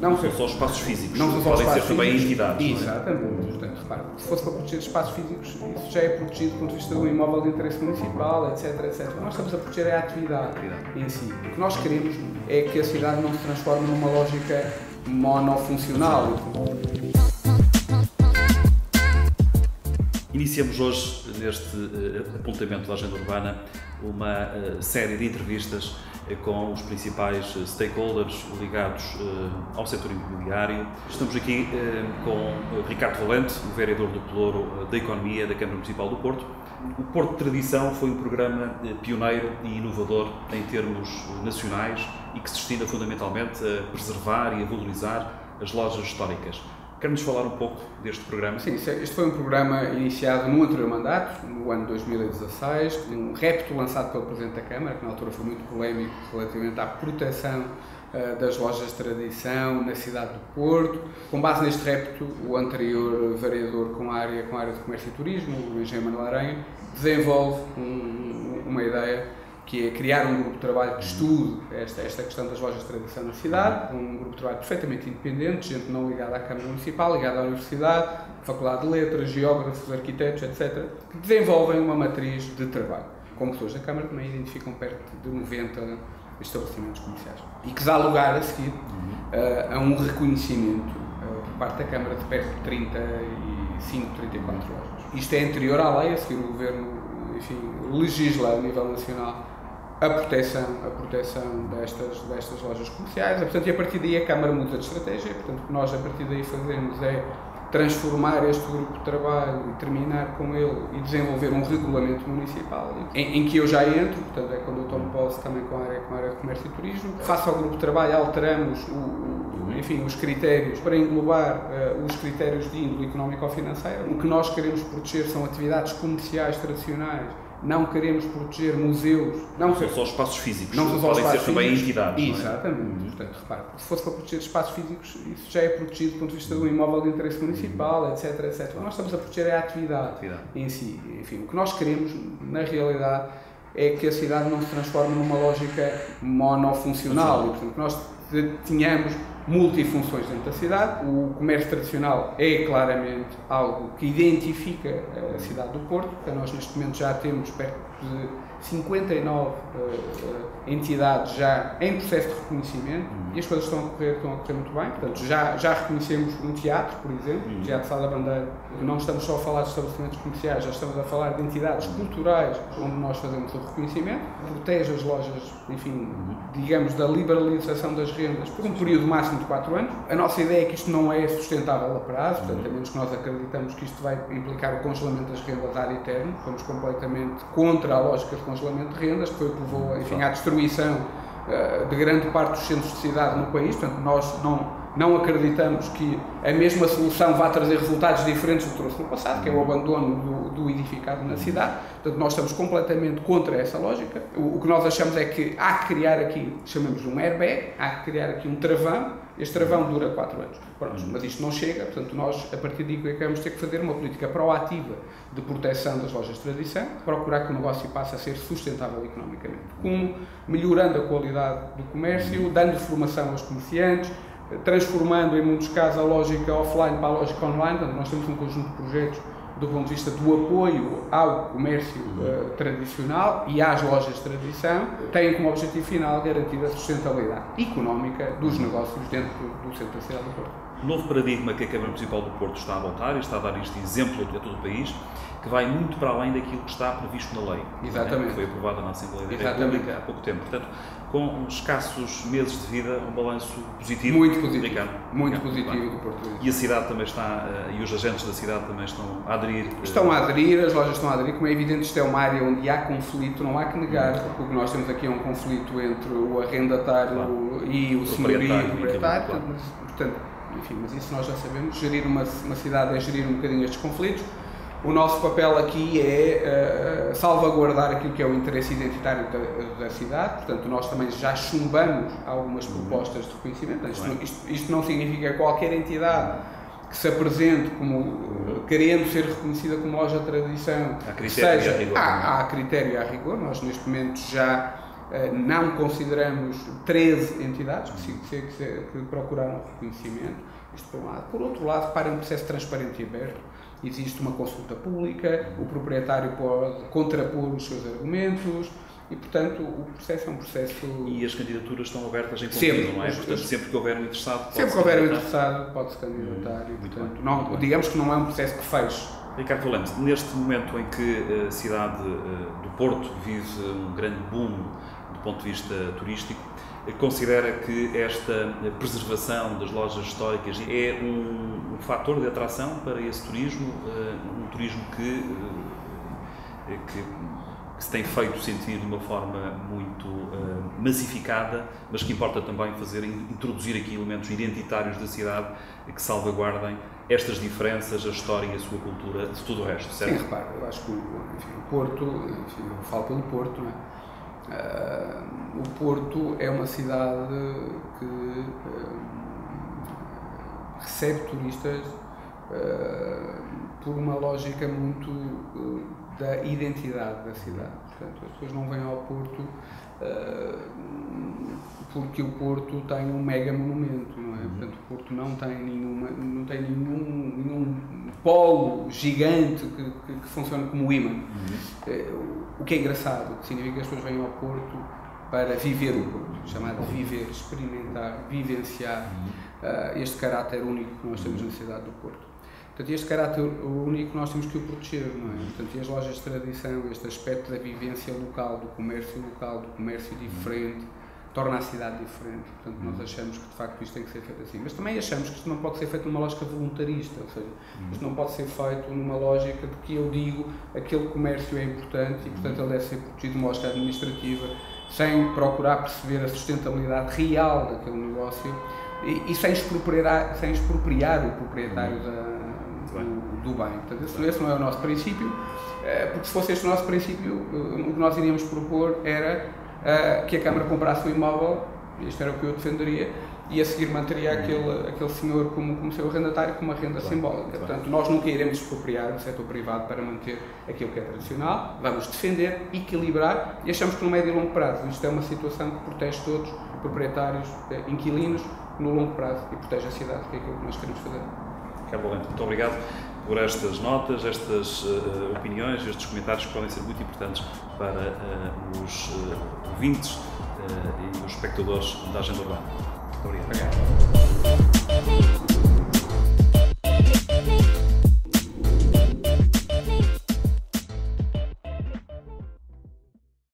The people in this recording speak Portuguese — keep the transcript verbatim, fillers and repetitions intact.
Não são só espaços físicos, não são só podem espaços ser também físicos. entidades. Exatamente. Não é? Portanto, repare, se fosse para proteger espaços físicos, isso já é protegido do ponto de vista de um imóvel de interesse municipal, etc, etcétera. Nós estamos a proteger a atividade, atividade em si. O que nós queremos é que a cidade não se transforme numa lógica monofuncional. Iniciamos hoje, neste uh, apontamento da agenda urbana, uma uh, série de entrevistas uh, com os principais uh, stakeholders ligados uh, ao setor imobiliário. Estamos aqui uh, com uh, Ricardo Valente, o vereador do Pelouro uh, da Economia da Câmara Municipal do Porto. O Porto de Tradição foi um programa uh, pioneiro e inovador em termos uh, nacionais e que se destina fundamentalmente a preservar e a valorizar as lojas históricas. Quer-nos falar um pouco deste programa? Sim, este foi um programa iniciado no anterior mandato, no ano dois mil e dezasseis, um repto lançado pelo Presidente da Câmara, que na altura foi muito polémico relativamente à proteção uh, das lojas de tradição na cidade do Porto. Com base neste repto, o anterior vereador com a área, com a área de comércio e turismo, o engenheiro Manuel Aranha, desenvolve um, uma ideia que é criar um grupo de trabalho que estude esta, esta questão das lojas de tradição na cidade, um grupo de trabalho perfeitamente independente, gente não ligada à Câmara Municipal, ligada à Universidade, Faculdade de Letras, geógrafos, arquitetos, etcétera, que desenvolvem uma matriz de trabalho. Como pessoas da Câmara também identificam perto de noventa estabelecimentos comerciais. E que dá lugar a seguir uh, a um reconhecimento uh, por parte da Câmara de perto de trinta e cinco, trinta e quatro lojas. Isto é anterior à lei, a seguir o Governo, enfim, legisla a nível nacional a proteção, a proteção destas, destas lojas comerciais. Portanto, e a partir daí a Câmara muda de estratégia. Portanto, o que nós a partir daí fazemos é transformar este grupo de trabalho e terminar com ele e desenvolver um regulamento municipal em, em que eu já entro, portanto é quando eu tomo posse também com a área, com a área de comércio e turismo. Face ao grupo de trabalho alteramos o, o, enfim, os critérios para englobar uh, os critérios de índole económico-financeira. O que nós queremos proteger são atividades comerciais tradicionais. Não queremos proteger museus. Não são só espaços físicos, não são só podem espaços ser também físicos. entidades. Exatamente. Não é? Portanto, repare, se fosse para proteger espaços físicos, isso já é protegido do ponto de vista de um imóvel de interesse municipal, etc, etcétera. Nós estamos a proteger a atividade, atividade em si. Enfim, o que nós queremos, na realidade, é que a cidade não se transforme numa lógica monofuncional. E, portanto, que nós tenhamos multifunções dentro da cidade. O comércio tradicional é claramente algo que identifica a cidade do Porto. Então, nós neste momento já temos perto de cinquenta e nove uh, entidades já em processo de reconhecimento uhum. e as coisas estão a correr, estão a correr muito bem. Portanto, já, já reconhecemos um teatro, por exemplo, uhum. o Teatro Sá da Bandeira. Não estamos só a falar de estabelecimentos comerciais, já estamos a falar de entidades culturais onde nós fazemos o reconhecimento. Protege as lojas, enfim, uhum. digamos, da liberalização das rendas por um período máximo de quatro anos. A nossa ideia é que isto não é sustentável a prazo, portanto, a menos que nós acreditamos que isto vai implicar o congelamento das rendas ad eterno. Fomos completamente contra a lógica de congelamento de rendas, que foi o que levou, enfim, à destruição uh, de grande parte dos centros de cidade no país. Portanto, nós não, não acreditamos que a mesma solução vá trazer resultados diferentes do que trouxe no passado, que é o abandono do, do edificado na cidade. Portanto, nós estamos completamente contra essa lógica. O, o que nós achamos é que há que criar aqui, chamamos de um airbag, há que criar aqui um travão. Este travão dura quatro anos. Pronto, mas isto não chega, portanto, nós, a partir daí, é que vamos ter que fazer uma política proativa de proteção das lojas de tradição, procurar que o negócio passe a ser sustentável economicamente. Como? Melhorando a qualidade do comércio, dando formação aos comerciantes, transformando, em muitos casos, a lógica offline para a lógica online. Portanto, nós temos um conjunto de projetos do ponto de vista do apoio ao comércio uh, tradicional e às lojas de tradição, têm como objetivo final garantir a sustentabilidade económica dos negócios dentro do centro da cidade do Porto. O novo paradigma que a Câmara Municipal do Porto está a adotar, e está a dar este exemplo a todo o país, que vai muito para além daquilo que está previsto na lei. Exatamente. Né? Que foi aprovada na Assembleia da Exatamente. República há pouco tempo. Portanto, com escassos meses de vida, um balanço positivo. Muito positivo. Ricardo. Muito Ricardo. positivo do Porto. E a cidade também está, e os agentes da cidade também estão a aderir. Estão a aderir, as lojas estão a aderir. Como é evidente, isto é uma área onde há conflito, não há que negar. O que nós temos aqui é um conflito entre o arrendatário claro. e o senhorio e o proprietário. Claro. Portanto, enfim, mas isso nós já sabemos. Gerir uma, uma cidade é gerir um bocadinho estes conflitos. O nosso papel aqui é uh, salvaguardar aquilo que é o interesse identitário da, da cidade. Portanto, nós também já chumbamos algumas propostas de reconhecimento. Isto, isto, isto não significa que qualquer entidade que se apresente como uh, querendo ser reconhecida como loja de tradição, há critério seja, e a rigor. Há, há critério e há rigor. Nós, neste momento, já Não consideramos treze entidades que, que, que, que procuraram reconhecimento, isto por um lado. Por outro lado, para um processo transparente e aberto, existe uma consulta pública, o proprietário pode contrapor os seus argumentos e, portanto, o processo é um processo... E as candidaturas estão abertas em contínuo, não é? Portanto, sempre que houver um interessado, pode-se Sempre que houver um interessado, pode-se candidatar e, portanto, não, digamos que não é um processo que feche. Ricardo Valente, neste momento em que a cidade do Porto vive um grande boom do ponto de vista turístico, considera que esta preservação das lojas históricas é um, um fator de atração para esse turismo, um turismo que, que, que se tem feito sentir de uma forma muito uh, massificada, mas que importa também fazer, introduzir aqui elementos identitários da cidade que salvaguardem estas diferenças, a história e a sua cultura de tudo o resto, certo? Sim, repare, eu acho que enfim, o Porto, enfim, eu falo pelo Porto, não é? Uh, o Porto é uma cidade que uh, recebe turistas uh, por uma lógica muito uh, da identidade da cidade. Portanto, as pessoas não vêm ao Porto uh, porque o Porto tem um mega monumento, não é? Portanto, o Porto não tem, nenhuma, não tem nenhum, nenhum polo gigante que, que, que funcione como imã. Uhum. O que é engraçado, que significa que as pessoas vêm ao Porto para viver o Porto, chamado viver, experimentar, vivenciar uhum. uh, este caráter único que nós temos na cidade do Porto. Portanto, este caráter único nós temos que o proteger, não é? Portanto, e as lojas de tradição, este aspecto da vivência local, do comércio local, do comércio diferente, torna a cidade diferente. Portanto, nós achamos que de facto isto tem que ser feito assim. Mas também achamos que isto não pode ser feito numa lógica voluntarista, ou seja, isto não pode ser feito numa lógica de que eu digo aquele comércio é importante e, portanto, ele deve ser protegido numa lógica administrativa, sem procurar perceber a sustentabilidade real daquele negócio e, e sem, expropriar, sem expropriar o proprietário da, do, do bem. Portanto, esse, esse não é o nosso princípio, porque se fosse este o nosso princípio, o que nós iríamos propor era Uh, que a Câmara comprasse um imóvel, isto era o que eu defenderia, e a seguir manteria aquele, aquele senhor como, como seu arrendatário com uma renda claro, simbólica. Claro. Portanto, nós nunca iremos expropriar o setor privado para manter aquilo que é tradicional, vamos defender, equilibrar e achamos que no médio e longo prazo isto é uma situação que protege todos, proprietários, inquilinos, no longo prazo e protege a cidade, que é aquilo que nós queremos fazer. Ricardo Valente, muito obrigado por estas notas, estas uh, opiniões, estes comentários que podem ser muito importantes para uh, os uh, ouvintes uh, e os espectadores da Agenda Urbana. Muito obrigado. Obrigado.